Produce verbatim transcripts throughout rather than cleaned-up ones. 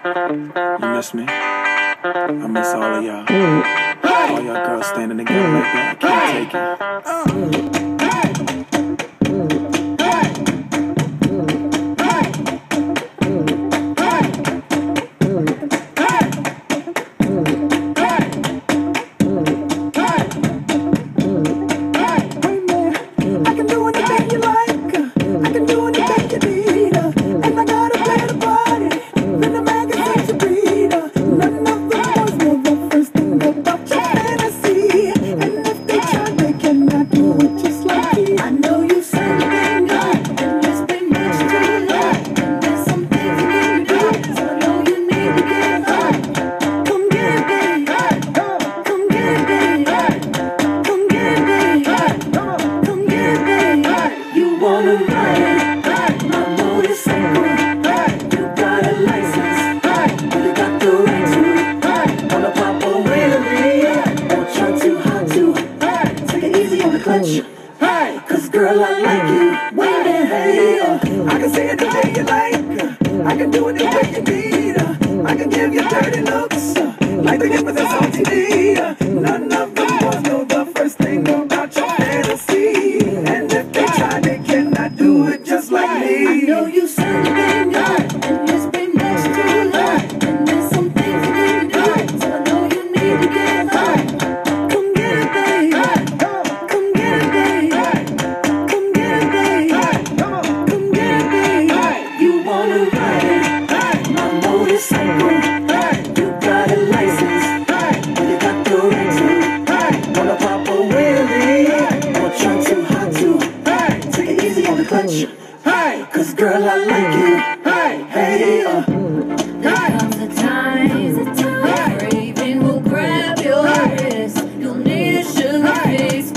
You miss me? I miss all of y'all. All y'all girls standing together like that. I can't take it. Hey, cause girl, I like you. Wait a minute, hey, uh, I can say it the way you like. Uh, I can do it the way you need. Uh, I can give you dirty looks, uh, like the images on T V. Uh, none of the boys know the first thing about your fantasy. And if they try, they cannot do it just like me. I know you something good, and it's been much too long. And there's some things you need to do, so I know you need to get high. Come get it, baby. Come get it, baby. Come get it, baby. Come get it, baby. You wanna ride it? My motorcycle. You got a license, but you got the right to. Wanna pop a wheelie? Or try too hot to? Take it easy on the clutch. Cause girl, I like you. Hey, uh. There comes a time when craving will grab your wrist. You'll need a sugar fix,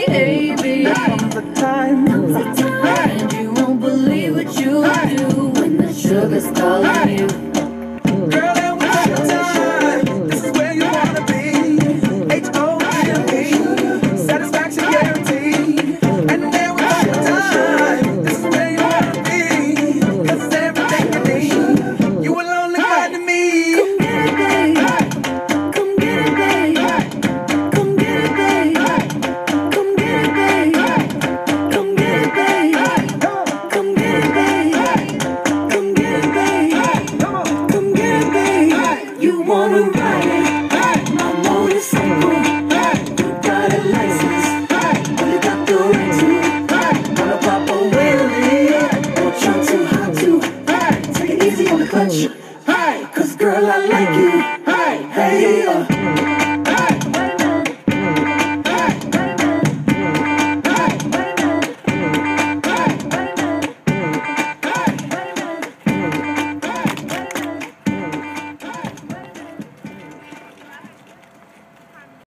baby. There comes a time, Comes a time, and you won't believe what you do when the sugar's calling you. girl, and when it's your time, this is where you wanna be. H O M E, satisfaction guaranteed. And then when it's your time, this is where you wanna be. Cause everything you need, you will only find in me. Come get it, baby. Come get it, baby. Come get it, baby. Come get it, baby. Come get it, baby. Come get it, baby. Come get it, baby. Come get it, baby. You wanna ride it? My motorcycle. You got a license, but you got the right to. Wanna pop a wheelie? Don't try too hard to. Take it easy on the clutch. Cause girl, I like you. Hey, uh.